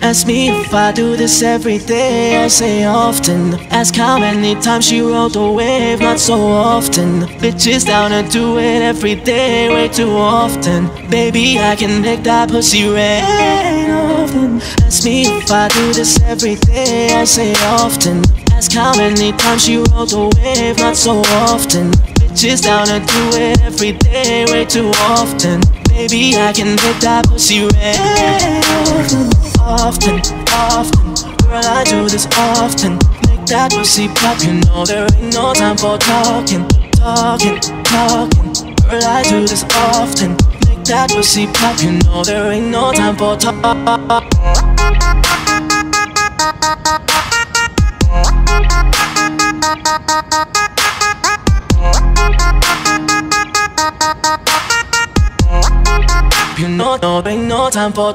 Ask me if I do this every day, I say often. Ask how many times she rode the wave, not so often. Bitches down to do it every day, way too often. Baby, I can make that pussy rain often. Ask me if I do this every day, I say often. Ask how many times she rode the wave, not so often. Bitches down to do it every day, way too often. Baby, I can make that pussy rain often, often. Girl, I do this often. Make that pussy pop, you know there ain't no time for talking, talking, talking. Girl, I do this often. Make that pussy pop, you know there ain't no time for talking. You know there ain't no time for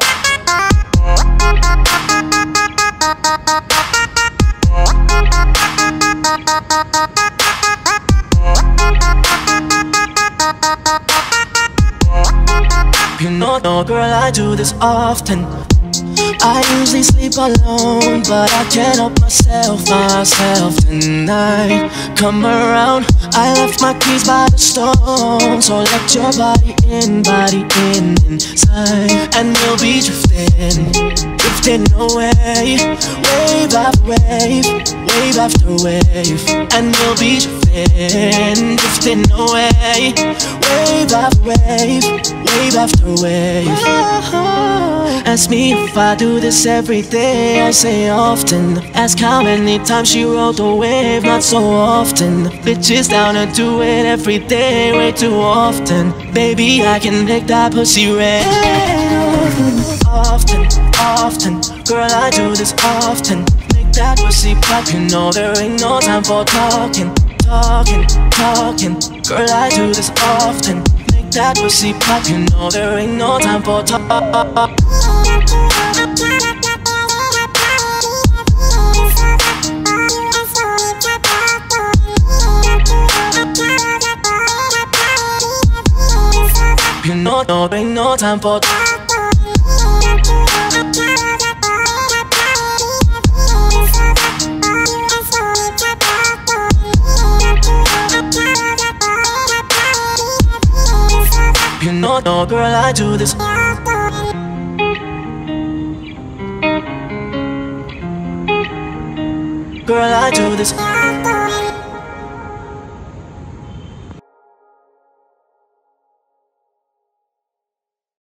you know, no, girl, I do this often. I usually sleep alone, but I can't help myself tonight. Come around, I left my keys by the stone, so let your body in inside. And we'll be drifting away, wave after wave, wave after wave. And we'll be drifting away, wave after wave, wave after wave. Ask me if I do this every day, I say often. Ask how many times she rode the wave, not so often. Bitches down to do it every day, way too often. Baby, I can make that pussy rain often, often. Girl, I do this often. Make that pussy pop, you know there ain't no time for talking, talking, talking. Girl, I do this often. Make that pussy pop, you know there ain't no time for talking. You know there ain't no time for you know, no, girl, I do this. Girl, I do this.